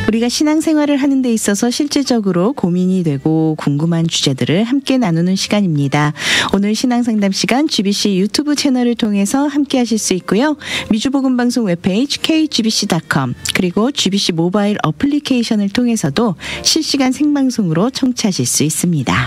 우리가 신앙생활을 하는 데 있어서 실질적으로 고민이 되고 궁금한 주제들을 함께 나누는 시간입니다. 오늘 신앙상담 시간 GBC 유튜브 채널을 통해서 함께 하실 수 있고요. 미주복음방송 웹페이지 kgbc.com 그리고 GBC 모바일 어플리케이션을 통해서도 실시간 생방송으로 청취하실 수 있습니다.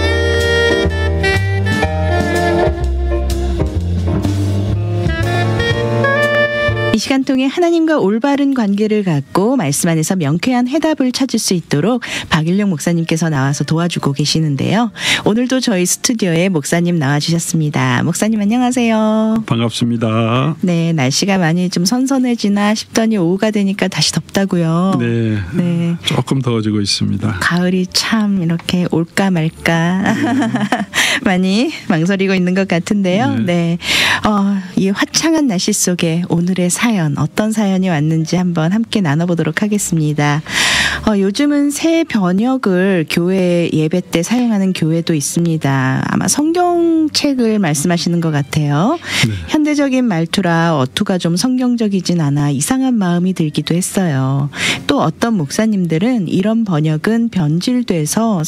이 시간 통해 하나님과 올바른 관계를 갖고 말씀 안에서 명쾌한 해답을 찾을 수 있도록 박일용 목사님께서 나와서 도와주고 계시는데요. 오늘도 저희 스튜디오에 목사님 나와주셨습니다. 목사님 안녕하세요. 반갑습니다. 네, 날씨가 많이 좀 선선해지나 싶더니 오후가 되니까 다시 덥다고요. 네. 조금 더워지고 있습니다. 가을이 참 이렇게 올까 말까 많이 망설이고 있는 것 같은데요. 네. 이 화창한 날씨 속에 오늘의 사연, 어떤 사연이 왔는지 한번 함께 나눠보도록 하겠습니다. 요즘은 새 번역을 교회 예배 때 사용하는 교회도 있습니다. 아마 성경책을 말씀하시는 것 같아요. 네. 현대적인 말투라 어투가 좀 성경적이진 않아 이상한 마음이 들기도 했어요. 또 어떤 목사님들은 이런 번역은 변질되어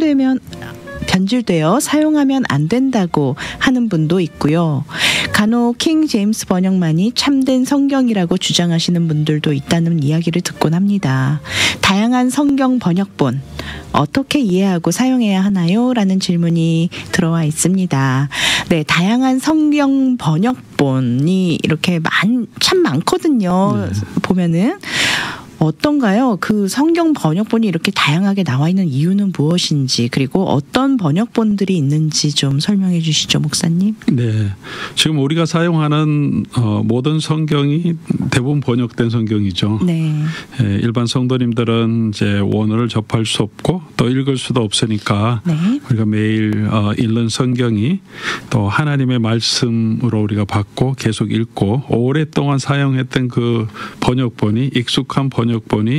사용하면 안 된다고 하는 분도 있고요. 간혹 킹 제임스 번역만이 참된 성경이라고 주장하시는 분들도 있다는 이야기를 듣곤 합니다. 다양한 성경 번역본 어떻게 이해하고 사용해야 하나요? 라는 질문이 들어와 있습니다. 네, 다양한 성경 번역본이 이렇게 참 많거든요. 보면은. 어떤가요? 그 성경 번역본이 이렇게 다양하게 나와 있는 이유는 무엇인지, 그리고 어떤 번역본들이 있는지 좀 설명해 주시죠, 목사님. 네. 지금 우리가 사용하는 모든 성경이 대부분 번역된 성경이죠. 네. 일반 성도님들은 이제 원어를 접할 수 없고 또 읽을 수도 없으니까 네. 우리가 매일 읽는 성경이 또 하나님의 말씀으로 우리가 받고 계속 읽고 오랫동안 사용했던 그 번역본이 익숙한 번역본이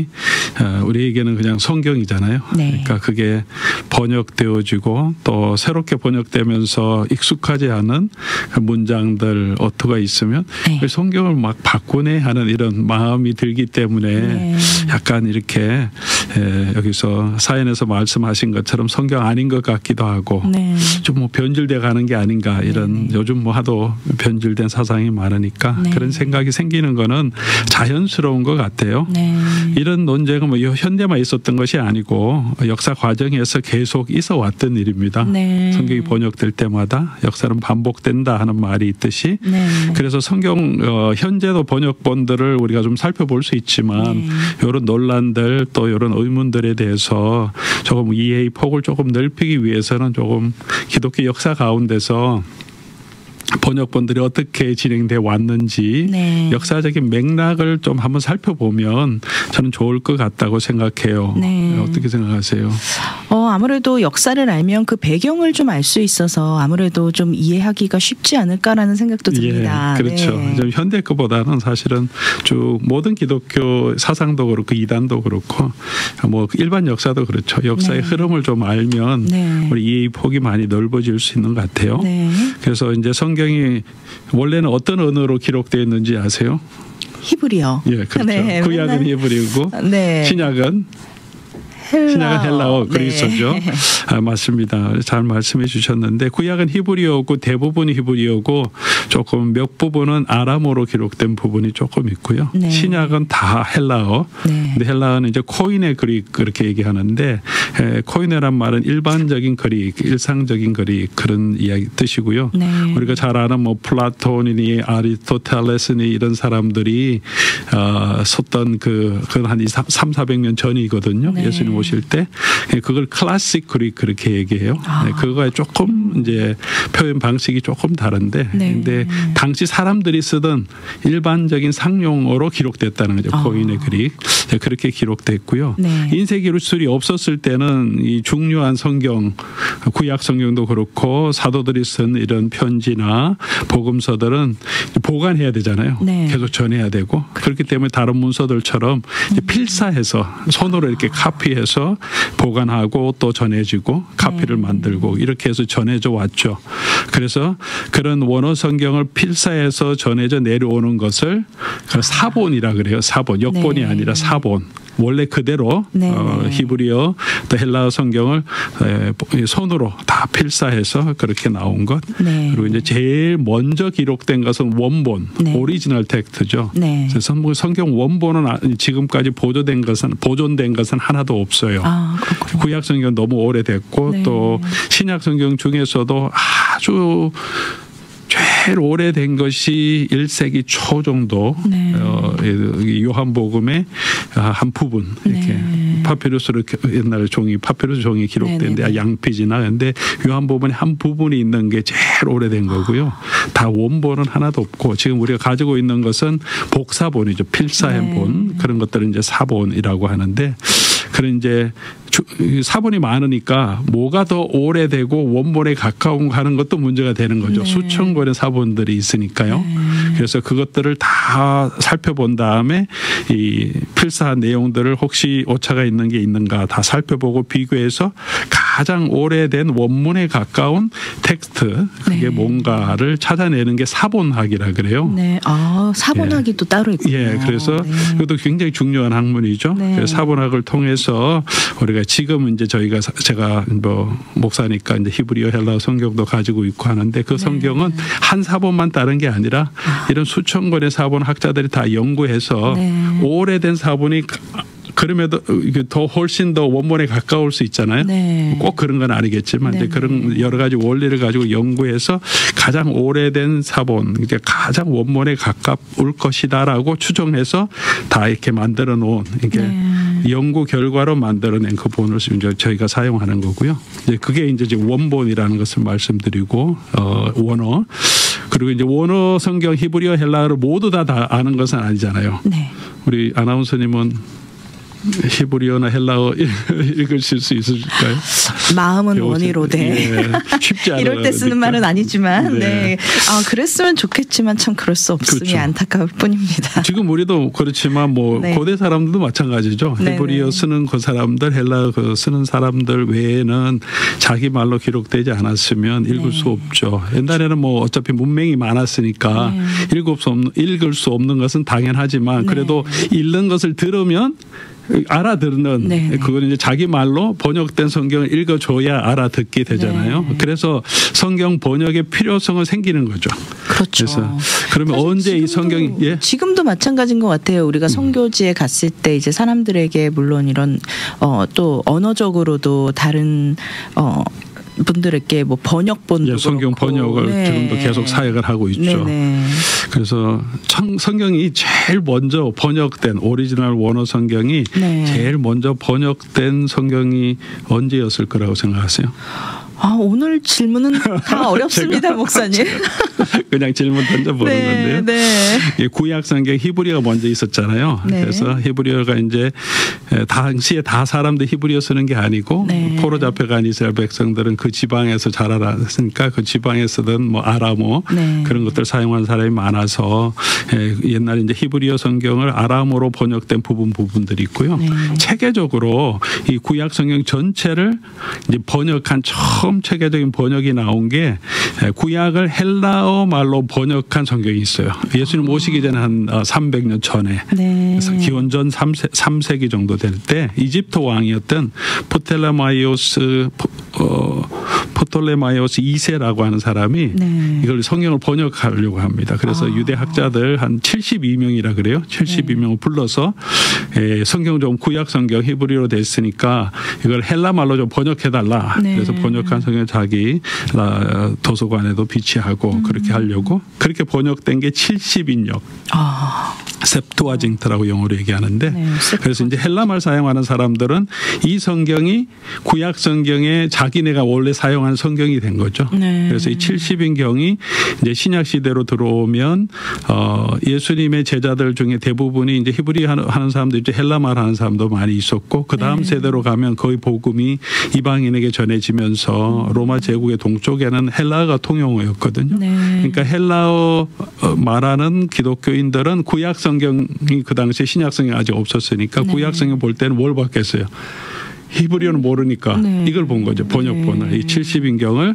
우리에게는 그냥 성경이잖아요. 네. 그러니까 그게 번역되어지고 또 새롭게 번역되면서 익숙하지 않은 그 문장들 어투가 있으면 네. 그 성경을 막 바꾸네 하는 이런 마음이 들기 때문에 네. 약간 이렇게 여기서 사연에서 말씀하신 것처럼 성경 아닌 것 같기도 하고 네. 좀 뭐 변질돼 가는 게 아닌가 이런 네. 요즘 뭐 하도 변질된 사상이 많으니까 네. 그런 생각이 생기는 거는 자연스러운 것 같아요. 네. 이런 논쟁은 뭐 현대만 있었던 것이 아니고 역사 과정에서 계속 있어 왔던 일입니다. 네. 성경이 번역될 때마다 역사는 반복된다 하는 말이 있듯이 네. 그래서 성경 현재도 번역본들을 우리가 좀 살펴볼 수 있지만 네. 이런 논란들 또 이런 의문들에 대해서 조금 이해의 폭을 조금 넓히기 위해서는 조금 기독교 역사 가운데서 번역본들이 어떻게 진행돼 왔는지 네. 역사적인 맥락을 좀 한번 살펴보면 저는 좋을 것 같다고 생각해요. 네. 어떻게 생각하세요? 아무래도 역사를 알면 그 배경을 좀 알 수 있어서 아무래도 좀 이해하기가 쉽지 않을까라는 생각도 듭니다. 예, 그렇죠. 네. 좀 현대 거보다는 사실은 쭉 모든 기독교 사상도 그렇고 이단도 그렇고 뭐 일반 역사도 그렇죠. 역사의 네. 흐름을 좀 알면 네. 우리 이해의 폭이 많이 넓어질 수 있는 것 같아요. 네. 그래서 이제 성경이 원래는 어떤 언어로 기록되어 있는지 아세요? 히브리어. 예, 그렇죠. 네, 구약은 히브리어고 네. 신약은 헬라어 그리스어죠. 네. 맞습니다. 잘 말씀해 주셨는데 구약은 히브리어고 대부분이 히브리어고 조금 몇 부분은 아람어로 기록된 부분이 조금 있고요. 네. 신약은 다 헬라어. 네. 근데 헬라어는 이제 코이네 그릭 그렇게 얘기하는데 코이네란 말은 일반적인 그릭, 일상적인 그릭 그런 이야기 뜻이고요. 네. 우리가 잘 아는 뭐 플라톤이니 아리스토텔레스니 이런 사람들이 썼던 그건 한 300~400년 전이거든요. 네. 예수님 오실 때 그걸 클래식 그릭 그렇게 얘기해요. 네, 그거에 조금 이제 표현 방식이 조금 다른데, 네. 근데 당시 사람들이 쓰던 일반적인 상용어로 기록됐다는 거죠. 코인의 그릭 그렇게 기록됐고요. 네. 인쇄 기술이 없었을 때는 이 중요한 성경, 구약 성경도 그렇고 사도들이 쓴 이런 편지나 복음서들은 보관해야 되잖아요. 네. 계속 전해야 되고 그렇기 때문에 다른 문서들처럼 필사해서 손으로 이렇게 카피해서 보관하고 또 전해지고 카피를 만들고 이렇게 해서 전해져 왔죠. 그래서 그런 원어 성경을 필사해서 전해져 내려오는 것을 사본이라 그래요. 사본, 역본이 아니라 사본. 원래 그대로 히브리어 또 헬라어 성경을 손으로 다 필사해서 그렇게 나온 것. 그리고 이제 제일 먼저 기록된 것은 원본, 오리지널 텍스트죠. 그래서 성경 원본은 지금까지 보존된 것은 하나도 없어요. 구약 성경 너무 오래됐고 또 신약 성경 중에서도 아주 제일 오래된 것이 1세기 초 정도 요한복음의 한 부분 이렇게 파피루스로 옛날에 파피루스 종이 기록된데 양피지나 근데 요한복음의 한 부분이 있는 게 제일 오래된 거고요. 다 원본은 하나도 없고 지금 우리가 가지고 있는 것은 복사본이죠. 필사한 본 그런 것들은 이제 사본이라고 하는데 그런 이제 사본이 많으니까 뭐가 더 오래되고 원본에 가까운 하는 것도 문제가 되는 거죠. 수천 권의 사본들이 있으니까요. 그래서 그것들을 다 살펴본 다음에 이 필사한 내용들을 혹시 오차가 있는 게 있는가 다 살펴보고 비교해서 가장 오래된 원문에 가까운 텍스트 그게 뭔가를 찾아내는 게 사본학이라 그래요. 사본학이 또 따로 있군요. 그래서 그것도 굉장히 중요한 학문이죠. 그래서 사본학을 통해서 우리가 지금 이제 제가 뭐 목사니까 이제 히브리어 헬라어 성경도 가지고 있고 하는데 그 성경은 한 사본만 따른 게 아니라 이런 수천 권의 사본 학자들이 다 연구해서 오래된 사본이 그럼에도 더 훨씬 더 원본에 가까울 수 있잖아요. 꼭 그런 건 아니겠지만 이제 그런 여러 가지 원리를 가지고 연구해서 가장 오래된 사본, 그러니까 가장 원본에 가까울 것이다라고 추정해서 다 이렇게 만들어 놓은 이게 연구 결과로 만들어낸 그 본을 이제 저희가 사용하는 거고요. 이제 그게 이제 원본이라는 것을 말씀드리고 원어 그리고 이제 원어 성경 히브리어 헬라어를 모두 다 아는 것은 아니잖아요. 우리 아나운서님은 히브리어나 헬라어 읽으실 수 있으실까요? 마음은 원이로되 쉽지 않아요. 이럴 때 쓰는 말은 아니지만 그랬으면 좋겠지만 참 그럴 수 없으니 안타까울 뿐입니다. 지금 우리도 그렇지만 뭐 고대 사람들도 마찬가지죠. 히브리어 쓰는 그 사람들 헬라어 쓰는 사람들 외에는 자기 말로 기록되지 않았으면 읽을 수 없죠. 옛날에는 뭐 어차피 문맹이 많았으니까 읽을 수 없는 것은 당연하지만 그래도 읽는 것을 들으면 알아듣는 그건 이제 자기 말로 번역된 성경을 읽어줘야 알아듣게 되잖아요. 그래서 성경 번역의 필요성은 생기는 거죠. 그렇죠. 그래서 그러면 언제 이 성경이 지금도 마찬가지인 것 같아요. 우리가 선교지에 갔을 때 이제 사람들에게 물론 이런 또 언어적으로도 다른 분들에게 뭐 번역본도 성경 번역을 지금도 계속 사역을 하고 있죠. 그래서 성경이 제일 먼저 번역된 오리지널 원어 성경이 제일 먼저 번역된 성경이 언제였을 거라고 생각하세요? 오늘 질문은 다 어렵습니다, 목사님. 그냥 질문 던져보는 건데요. 구약 성경 히브리어가 먼저 있었잖아요. 그래서 히브리어가 이제 당시에 다 사람들 히브리어 쓰는 게 아니고 포로 잡혀간 이스라엘 백성들은 그 지방에서 자라났으니까 그 지방에 쓰던 뭐 아람어 그런 것들 사용한 사람이 많아서 옛날에 이제 히브리어 성경을 아람어로 번역된 부분들이 있고요. 체계적으로 이 구약 성경 전체를 이제 번역한 처음 체계적인 번역이 나온 게 구약을 헬라어 말로 번역한 성경이 있어요. 예수님 오시기 전에 한 300년 전에 그래서 기원전 3세기 정도 될 때 이집트 왕이었던 포톨레마이오스 2세라고 하는 사람이 이걸 성경을 번역하려고 합니다. 그래서 유대 학자들 한 72명이라 그래요. 72명을 불러서 성경 좀 구약 성경 히브리어로 됐으니까 이걸 헬라 말로 좀 번역해달라. 그래서 번역한 성경 자기 도서관에도 비치하고 그렇게 하려고 그렇게 번역된 게 70인역. 셉투아징트라고 영어로 얘기하는데 그래서 이제 헬라말 사용하는 사람들은 이 성경이 구약 성경에 자기네가 원래 사용한 성경이 된 거죠. 그래서 이 70인경이 이제 신약 시대로 들어오면 예수님의 제자들 중에 대부분이 이제 히브리어 하는 사람도 있죠. 헬라말 하는 사람도 많이 있었고 그 다음 세대로 가면 거의 복음이 이방인에게 전해지면서 로마 제국의 동쪽에는 헬라어가 통용어였거든요. 그러니까 헬라어 말하는 기독교인들은 구약 성경이 그 당시에 신약 성경이 아직 없었으니까 구약 성경 볼 때는 뭘 봤겠어요? 히브리어는 모르니까 이걸 본 거죠. 번역본을. 이 70인경을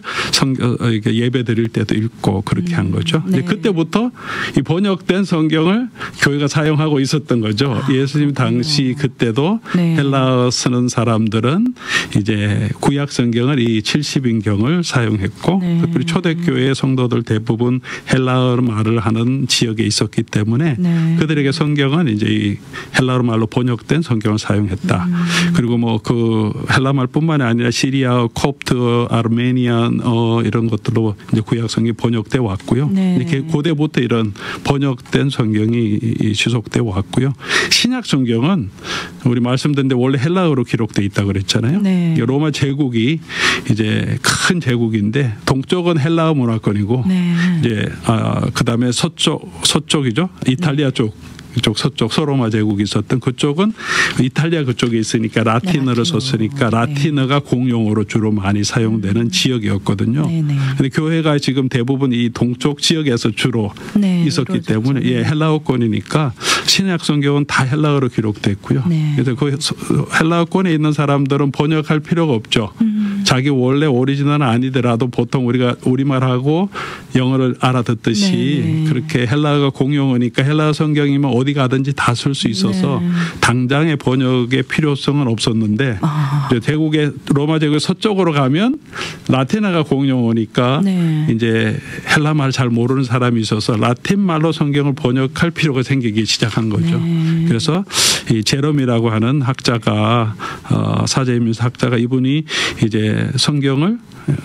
예배 드릴 때도 읽고 그렇게 한 거죠. 이제 그때부터 이 번역된 성경을 교회가 사용하고 있었던 거죠. 예수님 당시 그때도 헬라어 쓰는 사람들은 이제 구약 성경을 이 70인경을 사용했고 특별히 초대교회 성도들 대부분 헬라어 말을 하는 지역에 있었기 때문에 그들에게 성경은 이제 이 헬라어 말로 번역된 성경을 사용했다. 그리고 뭐 그 헬라 말뿐만이 아니라 시리아어, 콥트, 아르메니안어 이런 것들로 이제 구약 성경이 번역돼 왔고요. 이렇게 고대부터 이런 번역된 성경이 지속돼 왔고요. 신약 성경은 우리 말씀드린 데 원래 헬라어로 기록돼 있다고 그랬잖아요. 로마 제국이 이제 큰 제국인데 동쪽은 헬라어 문화권이고 이제 그다음에 서쪽이죠. 이탈리아 이쪽 서쪽 소로마 제국이 있었던 그쪽은 이탈리아 그쪽에 있으니까 라틴어를 썼으니까 라틴어가 공용어로 주로 많이 사용되는 지역이었거든요. 그런데 교회가 지금 대부분 이 동쪽 지역에서 주로 있었기 때문에 헬라어권이니까 신약 성경은 다 헬라어로 기록됐고요. 그래서 그 헬라어권에 있는 사람들은 번역할 필요가 없죠. 자기 원래 오리지널은 아니더라도 보통 우리가 우리말하고 영어를 알아듣듯이 그렇게 헬라어가 공용어니까 헬라어 성경이면 어디 가든지 다 쓸 수 있어서 당장의 번역의 필요성은 없었는데 이제 대국의 로마 제국 서쪽으로 가면 라틴어가 공용어니까 이제 헬라 말 잘 모르는 사람이 있어서 라틴 말로 성경을 번역할 필요가 생기기 시작한 거죠. 그래서 이 제롬이라고 하는 학자가 사제이면서 학자가 이분이 이제 성경을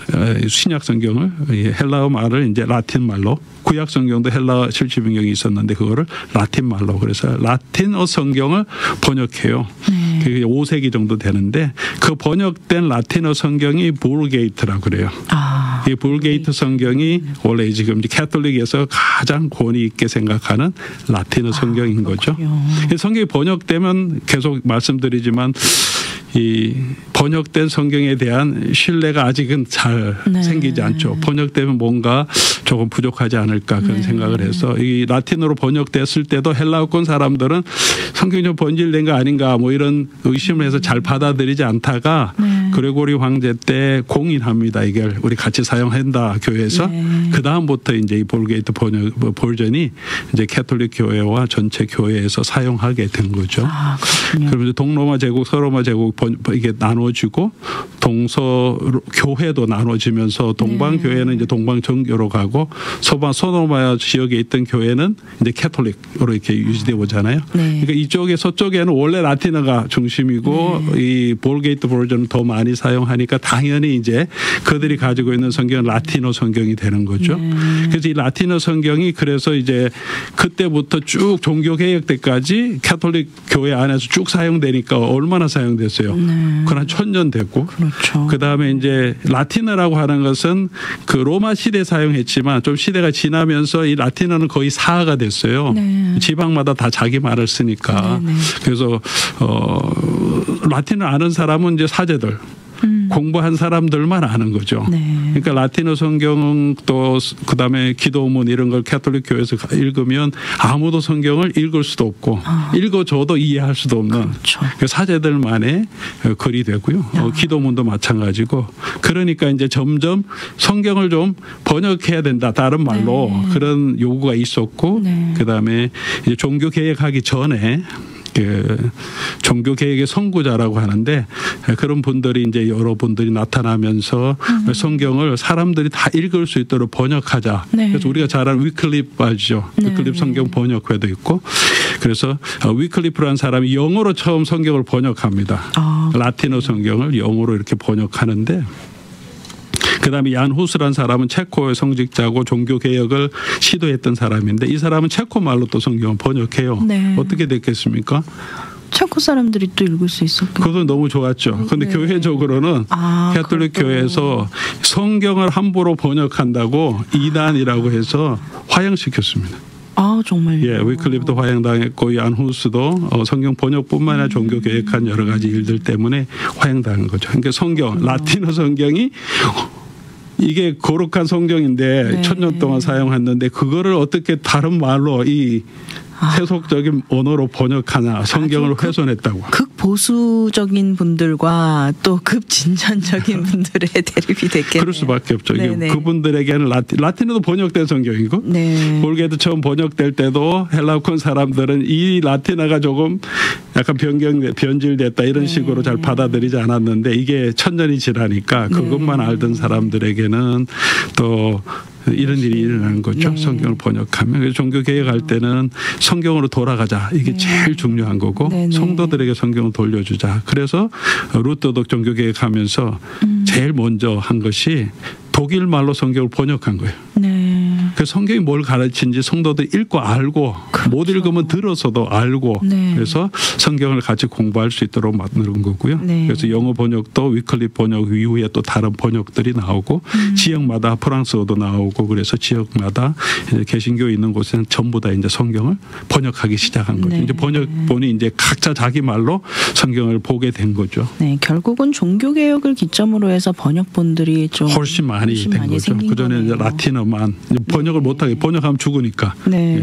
신약 성경을 헬라어 말을 이제 라틴 말로 구약 성경도 헬라어 70인경이 있었는데 그거를 라틴 말로 그래서 라틴어 성경을 번역해요. 그게 5세기 정도 되는데 그 번역된 라틴어 성경이 볼게이트라고 그래요. 이 볼게이트 성경이 원래 지금 캐톨릭에서 가장 권위 있게 생각하는 라틴어 성경인 거죠. 성경이 번역되면 계속 말씀드리지만 이 번역된 성경에 대한 신뢰가 아직은 잘 생기지 않죠. 번역되면 뭔가 조금 부족하지 않을까 그런 생각을 해서 이 라틴어로 번역됐을 때도 헬라어권 사람들은 성경이 좀 번질된 거 아닌가 뭐 이런 의심을 해서 잘 받아들이지 않다가 그레고리 황제 때 공인합니다. 이걸 우리 같이 사용한다 교회에서 그 다음부터 이제 이 볼게이트 번역 버전이 이제 캐톨릭 교회와 전체 교회에서 사용하게 된 거죠. 그러면서 동로마 제국, 서로마 제국 이게 나눠지고 동서 교회도 나눠지면서 동방 교회는 이제 동방 정교로 가고 서방 소노마 지역에 있던 교회는 이제 캐톨릭으로 이렇게 유지되어 오잖아요. 그러니까 이쪽에 서쪽에는 원래 라틴어가 중심이고 이 볼게이트 버전을 더 많이 사용하니까 당연히 이제 그들이 가지고 있는 성경은 라틴어 성경이 되는 거죠. 그래서 이 라틴어 성경이 그래서 이제 그때부터 쭉 종교 개혁 때까지 캐톨릭 교회 안에서 쭉 사용되니까 얼마나 사용됐어요. 그건 한 1000년 됐고 그 다음에 이제 라틴어라고 하는 것은 그 로마 시대 사용했지만 좀 시대가 지나면서 이 라틴어는 거의 사화가 됐어요. 지방마다 다 자기 말을 쓰니까 그래서 라틴어 아는 사람은 이제 사제들 공부한 사람들만 아는 거죠. 그러니까 라틴어 성경 또 그다음에 기도문 이런 걸 캐톨릭 교회에서 읽으면 아무도 성경을 읽을 수도 없고 읽어줘도 이해할 수도 없는 그 사제들만의 글이 되고요. 기도문도 마찬가지고 그러니까 이제 점점 성경을 좀 번역해야 된다. 다른 말로 그런 요구가 있었고 그다음에 이제 종교 개혁하기 전에 그 종교 개혁의 선구자라고 하는데 그런 분들이 이제 여러분들이 나타나면서 성경을 사람들이 다 읽을 수 있도록 번역하자. 그래서 우리가 잘 아는 위클리프 알죠. 위클리프 성경 번역회도 있고 그래서 위클리프라는 사람이 영어로 처음 성경을 번역합니다. 라틴어 성경을 영어로 이렇게 번역하는데 그다음에 얀 후스라는 사람은 체코의 성직자고 종교개혁을 시도했던 사람인데 이 사람은 체코 말로 또 성경을 번역해요. 어떻게 됐겠습니까? 체코 사람들이 또 읽을 수 있었겠죠. 그것은 너무 좋았죠. 그런데 교회적으로는 캐톨릭 교회에서 성경을 함부로 번역한다고 이단이라고 해서 화형시켰습니다. 정말요? 예, 위클리프도 화형당했고 얀 후스도 성경 번역뿐만 아니라 종교 개혁한 여러 가지 일들 때문에 화형당한 거죠. 그러니까 성경, 라틴어 성경이 이게 거룩한 성경인데 1000년 동안 사용했는데 그거를 어떻게 다른 말로 이 세속적인 언어로 번역하나 성경을 훼손했다고. 극보수적인 분들과 또 극진전적인 분들의 대립이 됐겠네요. 그럴 수밖에 없죠. 그분들에게는 라틴어도 번역된 성경이고 볼게도 처음 번역될 때도 헬라권 사람들은 이 라틴어가 조금 약간 변질됐다 이런 식으로 잘 받아들이지 않았는데 이게 천년이 지나니까 그것만 알던 사람들에게는 또 이런 일이 일어나는 거죠. 성경을 번역하면. 그래서 종교 개혁할 때는 성경으로 돌아가자. 이게 제일 중요한 거고 성도들에게 성경을 돌려주자. 그래서 루터도 종교 개혁하면서 제일 먼저 한 것이 독일 말로 성경을 번역한 거예요. 그 성경이 뭘 가르치는지 성도들이 읽고 알고 못 읽으면 들어서도 알고 그래서 성경을 같이 공부할 수 있도록 만드는 거고요. 그래서 영어 번역도 위클립 번역 이후에 또 다른 번역들이 나오고 지역마다 프랑스어도 나오고 그래서 지역마다 이제 개신교 있는 곳에는 전부 다 이제 성경을 번역하기 시작한 거죠. 이제 번역본이 이제 각자 자기 말로 성경을 보게 된 거죠. 결국은 종교 개혁을 기점으로 해서 번역본들이 좀 훨씬 많이 된 거죠. 그 전에 이제 라틴어만 번역을 못하게 번역하면 죽으니까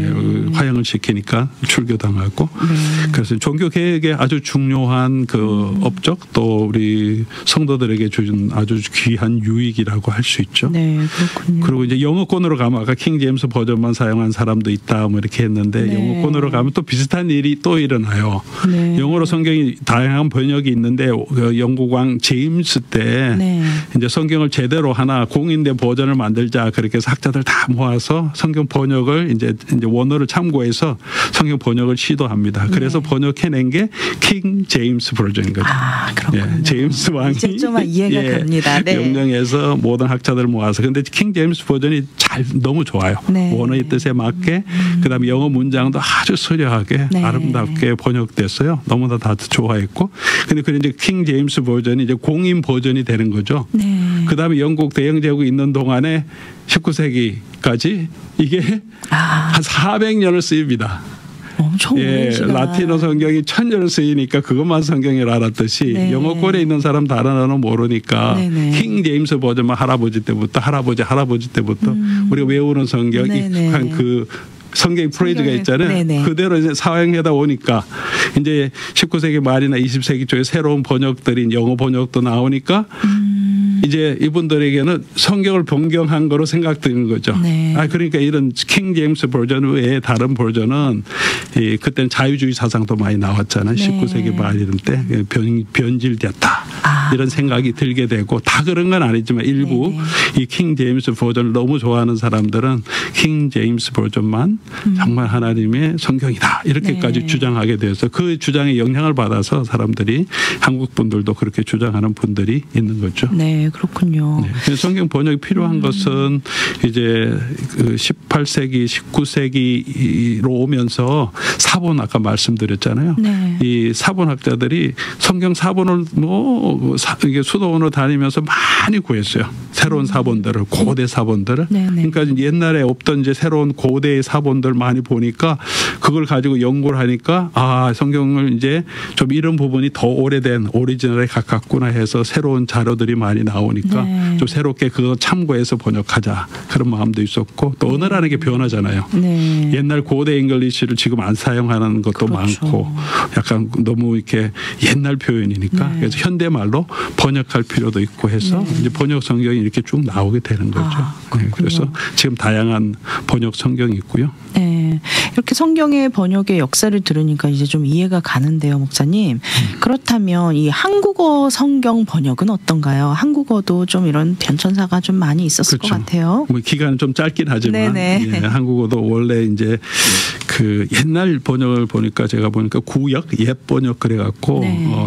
화형을 시키니까 출교당하고 그래서 종교 개혁의 아주 중요한 그 업적 또 우리 성도들에게 주는 아주 귀한 유익이라고 할 수 있죠. 그렇군요. 그리고 이제 영어권으로 가면 아까 킹 제임스 버전만 사용한 사람도 있다 뭐 이렇게 했는데 영어권으로 가면 또 비슷한 일이 또 일어나요. 영어로 성경이 다양한 번역이 있는데 영국 왕 제임스 때 이제 성경을 제대로 하나 공인된 버전을 만들자 그렇게 해서 학자들 다 모아서 성경 번역을 이제 원어를 참고해서 성경 번역을 시도합니다. 그래서 번역해낸 게 킹 제임스 버전인 거죠. 그렇군요. 제임스 왕이 이제 좀 이해가 됩니다. 명령해서 모든 학자들을 모아서 근데 킹 제임스 버전이 너무 좋아요. 원어의 뜻에 맞게 그다음에 영어 문장도 아주 서려하게 아름답게 번역됐어요. 너무나 다 좋아했고 근데 이제 킹 제임스 버전이 이제 공인 버전이 되는 거죠. 그다음에 영국 대영 제국이 있는 동안에 19세기까지 이게 한 400년을 쓰입니다. 엄청 오랜 시간. 라틴어 성경이 1000년을 쓰이니까 그것만 성경을 알았듯이 영어권에 있는 사람 다른 언어 모르니까 킹 제임스 버전만 할아버지 때부터 우리가 외우는 성경 익숙한 그 성경 프레이즈가 있잖아요. 그대로 이제 사용하다 오니까 이제 19세기 말이나 20세기 초에 새로운 번역들이 영어 번역도 나오니까 이제 이분들에게는 성경을 변경한 거로 생각되는 거죠. 그러니까 이런 킹 제임스 버전 외에 다른 버전은 그때는 자유주의 사상도 많이 나왔잖아요. 19세기 말 이런 때 변질됐다. 이런 생각이 들게 되고 다 그런 건 아니지만 일부 이 킹 제임스 버전을 너무 좋아하는 사람들은 킹 제임스 버전만 정말 하나님의 성경이다. 이렇게까지 주장하게 돼서 그 주장에 영향을 받아서 사람들이 한국 분들도 그렇게 주장하는 분들이 있는 거죠. 그렇군요. 성경 번역이 필요한 것은 이제 그 18세기, 19세기로 오면서 사본 아까 말씀드렸잖아요. 이 사본학자들이 성경 사본을 이게 수도원으로 다니면서 많이 구했어요. 새로운 사본들을 고대 사본들을. 그러니까 옛날에 없던 이제 새로운 고대의 사본들 많이 보니까 그걸 가지고 연구를 하니까 성경을 이제 좀 이런 부분이 더 오래된 오리지널에 가깝구나 해서 새로운 자료들이 많이 나오니까 좀 새롭게 그거 참고해서 번역하자 그런 마음도 있었고 또 언어라는 게 변하잖아요. 옛날 고대 잉글리시를 지금 안 사용하는 것도 많고 약간 너무 이렇게 옛날 표현이니까 그래서 현대말로 번역할 필요도 있고 해서 이제 번역 성경이 이렇게 쭉 나오게 되는 거죠. 그래서 지금 다양한 번역 성경이 있고요. 이렇게 성경의 번역의 역사를 들으니까 이제 좀 이해가 가는데요, 목사님. 그렇다면 이 한국어 성경 번역은 어떤가요? 한국어도 좀 이런 변천사가 좀 많이 있었을 것 같아요. 뭐 기간은 좀 짧긴 하지만 한국어도 원래 이제 그 옛날 번역을 보니까 제가 보니까 구역 옛 번역 그래갖고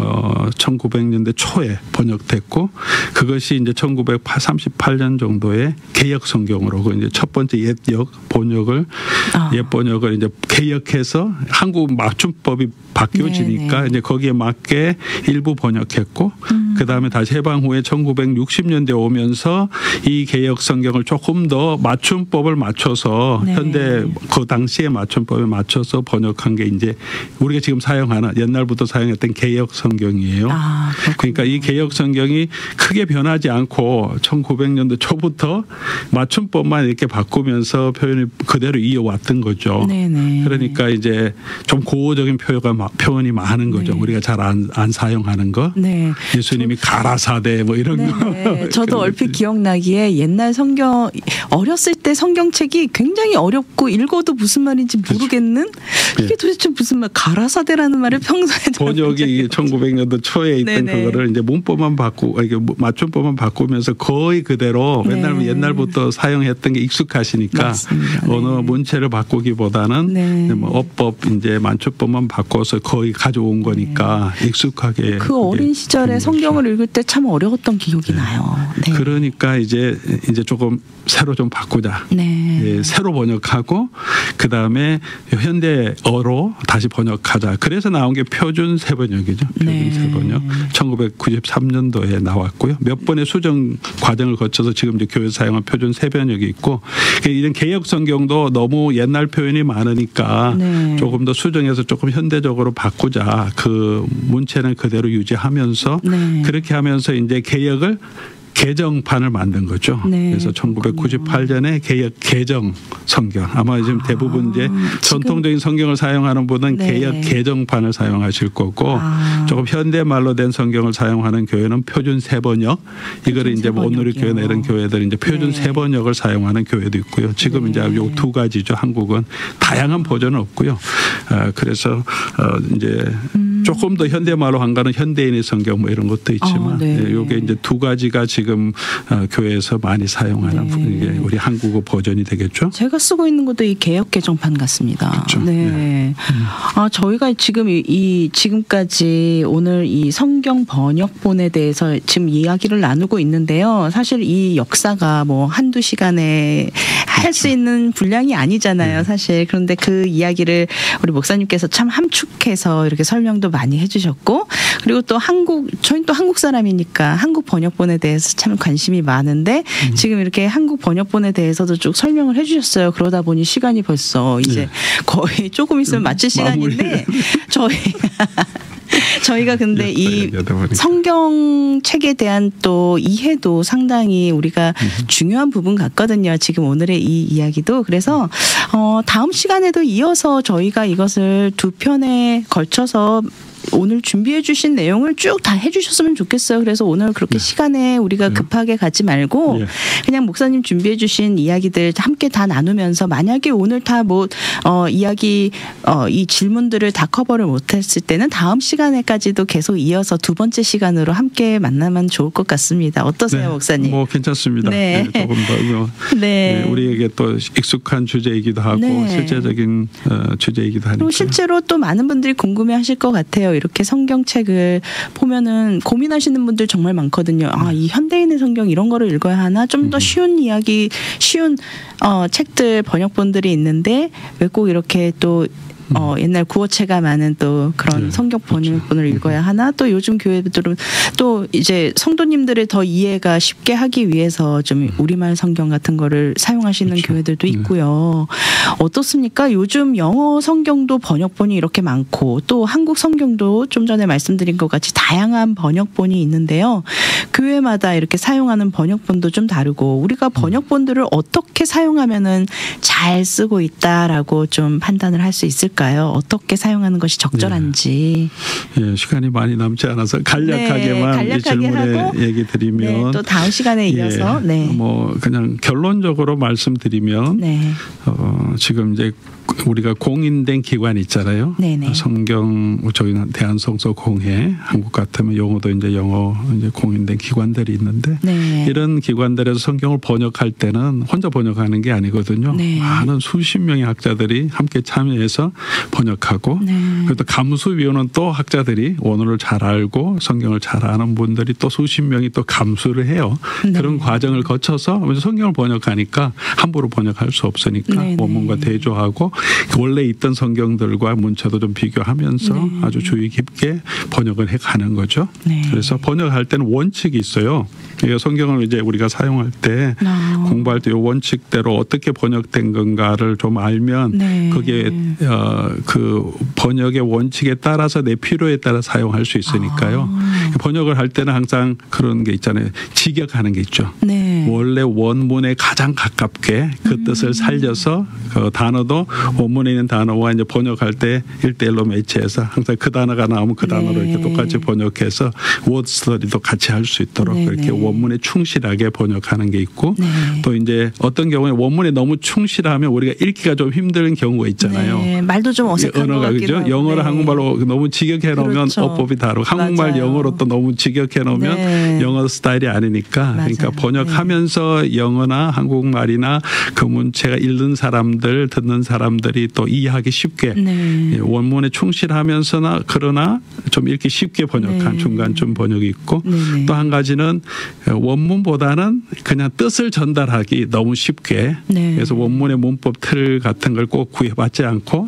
1900년대 초에 번역됐고 그것이 이제 1938년 정도에 개역 성경으로 그 이제 첫 번째 옛 번역을 옛 번역을 이제 개역해서 한국 맞춤법이 바뀌어지니까 이제 거기에 맞게 일부 번역했고 그다음에 다시 해방 후에 1960년대 오면서 이 개역 성경을 조금 더 맞춤법을 맞춰서 네. 현대 그 당시의 맞춤법에 맞춰서 번역한 게 이제 우리가 지금 사용하는 옛날부터 사용했던 개역 성경이에요. 그러니까 이 개역 성경이 크게 변하지 않고 1900년대 초부터 맞춤법만 이렇게 바꾸면서 표현이 그대로 이어왔던 거죠. 네네. 그러니까 이제 좀 고어적인 표현이 많은 거죠. 네. 우리가 잘 안 사용하는 거. 네. 예수님이 가라사대 뭐 이런 거. 저도 얼핏 기억나기에 옛날 성경 어렸을 때 성경책이 굉장히 어렵고 읽어도 무슨 말인지 모르겠는 이게 도대체 무슨 말 가라사대라는 말을 평소에 번역이 1900년도 초에 있던 네네. 그거를 이제 문법만 바꾸고 이게 맞춤법만 바꾸면서 거의 그대로 네. 옛날부터 사용했던 게 익숙하시니까 맞습니다. 언어 네. 문체를 바꾸기보다는 네. 뭐 어법 이제 맞춤법만 바꿔서 거의 가져온 거니까 익숙하게 그 어린 시절에 성경을 읽을 때 참 어려웠던 기억이 나요. 네. 그러니까 이제 조금 새로 좀 바꾸자. 네. 예, 새로 번역하고 그 다음에 현대어로 다시 번역하자. 그래서 나온 게 표준 세번역이죠. 표준 네. 세번역. 1993년도에 나왔고요. 몇 번의 수정 과정을 거쳐서 지금 이제 교회에서 사용한 표준 세번역이 있고 이런 개역 성경도 너무 옛날 표현이 많으니까 네. 조금 더 수정해서 조금 현대적으로 바꾸자. 그 문체는 그대로 유지하면서 네. 그렇게 하면서 이제 개역을 개정판을 만든 거죠. 네, 그래서 1998년에 개역 개정 성경. 아마 지금 대부분 이제 전통적인 성경을 사용하는 분은 네. 개역 개정판을 사용하실 거고 조금 현대말로 된 성경을 사용하는 교회는 표준 세번역. 이거를 이제 뭐 온누리 교회나 이런 교회들 이제 표준 네. 세번역을 사용하는 교회도 있고요. 지금 이제 요 두 가지죠. 한국은 다양한 버전은 없고요. 그래서 이제 조금 더 현대말로 한 거는 현대인의 성경 뭐 이런 것도 있지만 네. 요게 이제 두 가지가 지금 교회에서 많이 사용하는 이게 우리 한국어 버전이 되겠죠. 제가 쓰고 있는 것도 이 개역 개정판 같습니다. 그렇죠. 네. 네. 저희가 지금 지금까지 오늘 이 성경 번역본에 대해서 지금 이야기를 나누고 있는데요. 사실 이 역사가 뭐 한두 시간에 할 수 있는 분량이 아니잖아요, 사실. 그런데 그 이야기를 우리 목사님께서 참 함축해서 이렇게 설명도 많이 해주셨고, 그리고 또 저희는 또 한국 사람이니까 한국 번역본에 대해서 참 관심이 많은데 지금 이렇게 한국 번역본에 대해서도 쭉 설명을 해주셨어요. 그러다 보니 시간이 벌써 이제 거의 조금 있으면 마칠 시간인데 저희가 근데 이 성경책에 대한 또 이해도 상당히 우리가 중요한 부분 같거든요. 지금 오늘의 이 이야기도. 그래서 다음 시간에도 이어서 저희가 이것을 두 편에 걸쳐서 오늘 준비해 주신 내용을 쭉 다 해주셨으면 좋겠어요. 그래서 오늘 그렇게 시간에 우리가 급하게 가지 말고 그냥 목사님 준비해 주신 이야기들 함께 다 나누면서 만약에 오늘 다 이 질문들을 다 커버를 못했을 때는 다음 시간에까지도 계속 이어서 두 번째 시간으로 함께 만나면 좋을 것 같습니다. 어떠세요, 목사님? 뭐 괜찮습니다. 네. 조금 더 우리에게 또 익숙한 주제이기도 하고 실제적인 주제이기도 하니까. 실제로 또 많은 분들이 궁금해하실 것 같아요. 이렇게 성경책을 보면은 고민하시는 분들 정말 많거든요. 이 현대인의 성경 이런 거를 읽어야 하나? 좀 더 쉬운 이야기, 쉬운 책들 번역본들이 있는데 왜 꼭 이렇게 또 옛날 구어체가 많은 또 그런 성경 번역본을 읽어야 하나? 또 요즘 교회들은 또 이제 성도님들의 더 이해가 쉽게 하기 위해서 좀 우리말 성경 같은 거를 사용하시는 교회들도 있고요. 어떻습니까? 요즘 영어 성경도 번역본이 이렇게 많고 또 한국 성경도 좀 전에 말씀드린 것 같이 다양한 번역본이 있는데요. 교회마다 이렇게 사용하는 번역본도 좀 다르고 우리가 번역본들을 어떻게 사용하면은 잘 쓰고 있다라고 좀 판단을 할 수 있을까요? 어떻게 사용하는 것이 적절한지. 시간이 많이 남지 않아서 간략하게만 이 질문에 얘기 드리면 또 다음 시간에 이어서 뭐 그냥 결론적으로 말씀드리면 지금 이제 우리가 공인된 기관 있잖아요. 네네. 성경 저희는 대한성서공회, 한국 같으면 영어도 이제 영어 이제 공인된 기관들이 있는데 이런 기관들에서 성경을 번역할 때는 혼자 번역하는 게 아니거든요. 많은 수십 명의 학자들이 함께 참여해서 번역하고 그리고 감수위원은 또 학자들이 원어를 잘 알고 성경을 잘 아는 분들이 또 수십 명이 또 감수를 해요. 그런 과정을 거쳐서 성경을 번역하니까 함부로 번역할 수 없으니까 원문과 대조하고 원래 있던 성경들과 문체도 좀 비교하면서 네. 아주 주의 깊게 번역을 해가는 거죠. 네. 그래서 번역할 때는 원칙이 있어요. 성경을 이제 우리가 사용할 때 공부할 때 이 원칙대로 어떻게 번역된 건가를 좀 알면 네. 그게 그 번역의 원칙에 따라서 내 필요에 따라 사용할 수 있으니까요. 번역을 할 때는 항상 그런 게 있잖아요. 직역하는 게 있죠. 네. 원래 원문에 가장 가깝게 그 뜻을 살려서 그 단어도 원문에 있는 단어와 이제 번역할 때 1:1로 매치해서 항상 그 단어가 나오면 그 단어로 이렇게 똑같이 번역해서 워드 스터디도 같이 할 수 있도록 그렇게 원문에 충실하게 번역하는 게 있고 또 이제 어떤 경우에 원문에 너무 충실하면 우리가 읽기가 좀 힘든 경우가 있잖아요. 네. 말도 좀 어색한 것 같기도 하고. 영어를 한국말로 너무 직역해 놓으면 그렇죠. 어법이 다르고 한국말 맞아요. 영어로 또 너무 직역해 놓으면 영어 스타일이 아니니까 맞아요. 그러니까 번역하면서 영어나 한국말이나 그 문체가 읽는 사람들 듣는 사람들이 또 이해하기 쉽게 원문에 충실하면서나 그러나 좀 읽기 쉽게 번역한 중간쯤 번역이 있고 또 한 가지는 원문보다는 그냥 뜻을 전달하기 너무 쉽게 그래서 원문의 문법 틀 같은 걸 꼭 구해받지 않고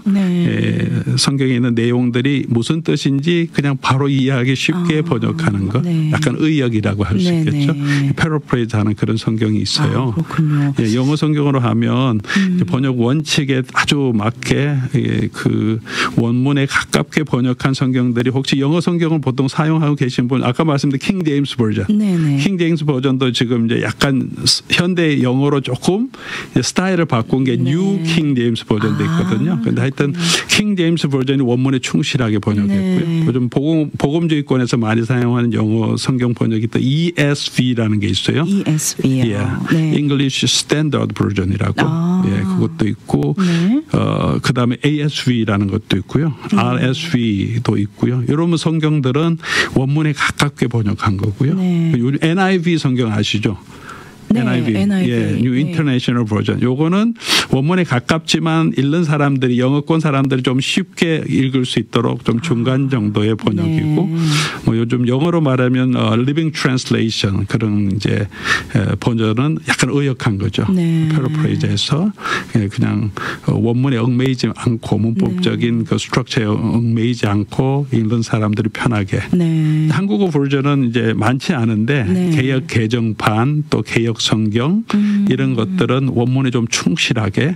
성경에 있는 내용들이 무슨 뜻인지 그냥 바로 이해하기 쉽게 번역하는 것 약간 의역이라고 할 수 있겠죠. 패러프레이즈 하는 그런 성경이 있어요. 영어 성경으로 하면 번역 원칙에 아주 맞게 그 원문에 가깝게 번역한 성경들이 혹시 영어 성경을 보통 사용하고 계신 분 아까 말씀드린 킹 제임스 버전. 킹 제임스 버전도 지금 이제 약간 현대 영어로 조금 스타일을 바꾼 게 뉴 킹 제임스 버전도 있거든요. 근데 하여튼 킹 제임스 버전이 원문에 충실하게 번역했고요. 요즘 복음주의권에서 많이 사용하는 영어 성경 번역이 또 ESV라는 게 있어요. ESV요. English Standard Version이라고. 그것도 있고 그다음에 ASV라는 것도 있고요. RSV도 있고요. 이런 성경들은 원문에 가깝게 번역한 거고요. NIV 성경 아시죠? NIV, New International Version. 요거는 원문에 가깝지만 읽는 사람들이 영어권 사람들이 좀 쉽게 읽을 수 있도록 좀 중간 정도의 번역이고, 뭐 요즘 영어로 말하면 Living Translation 그런 이제 버전은 약간 의역한 거죠. 패러프레이즈해서 그냥 원문에 얽매이지 않고 문법적인 그 스트럭처에 얽매이지 않고 읽는 사람들이 편하게. 한국어 버전은 이제 많지 않은데 개역 개정판 또 개역 성경 이런 것들은 원문에 좀 충실하게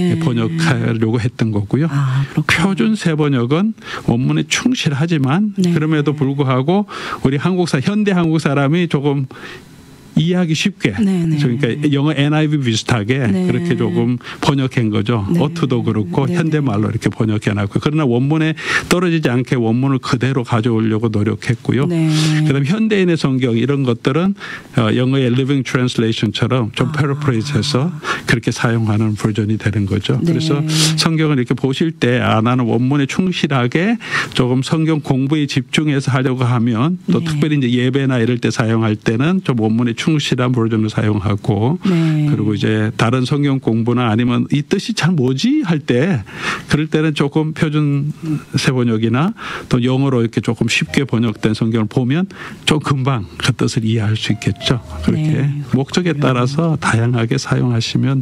번역하려고 했던 거고요. 표준 세번역은 원문에 충실하지만 그럼에도 불구하고 우리 현대 한국 사람이 조금 이해하기 쉽게 그러니까 영어 NIV 비슷하게 그렇게 조금 번역한 거죠. 어투도 그렇고 현대말로 이렇게 번역해놨고 그러나 원문에 떨어지지 않게 원문을 그대로 가져오려고 노력했고요. 그다음에 현대인의 성경 이런 것들은 영어의 Living Translation처럼 좀 패러프레이즈해서 그렇게 사용하는 버전이 되는 거죠. 그래서 성경을 이렇게 보실 때 나는 원문에 충실하게 조금 성경 공부에 집중해서 하려고 하면 또 특별히 이제 예배나 이럴 때 사용할 때는 좀 원문에 충실한 버전을 사용하고 그리고 이제 다른 성경 공부나 아니면 이 뜻이 잘 뭐지 할 때 그럴 때는 조금 표준 세번역이나 또 영어로 이렇게 조금 쉽게 번역된 성경을 보면 좀 금방 그 뜻을 이해할 수 있겠죠. 그렇게 목적에 따라서 다양하게 사용하시면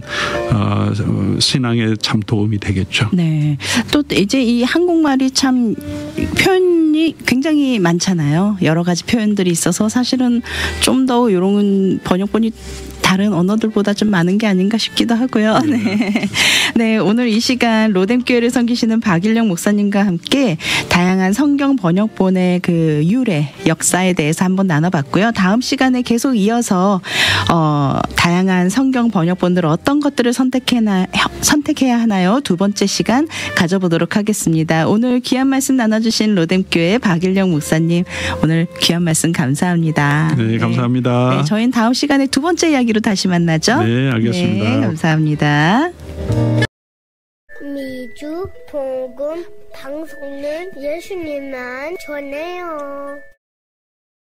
신앙에 참 도움이 되겠죠. 또 이제 이 한국말이 참 표현이 굉장히 많잖아요. 여러 가지 표현들이 있어서 사실은 좀 더 이런 번역본이 다른 언어들보다 좀 많은 게 아닌가 싶기도 하고요. 오늘 이 시간 로뎀교회를 섬기시는 박일영 목사님과 함께 다양한 성경 번역본의 그 유래, 역사에 대해서 한번 나눠봤고요. 다음 시간에 계속 이어서 다양한 성경 번역본들 어떤 것들을 선택해야 하나요? 두 번째 시간 가져보도록 하겠습니다. 오늘 귀한 말씀 나눠주신 로뎀교회 박일영 목사님 오늘 귀한 말씀 감사합니다. 네, 감사합니다. 저희는 다음 시간에 두 번째 이야기로 다시 만나죠. 네, 알겠습니다. 감사합니다. 미주 복음 방송은 예수님만 전해요.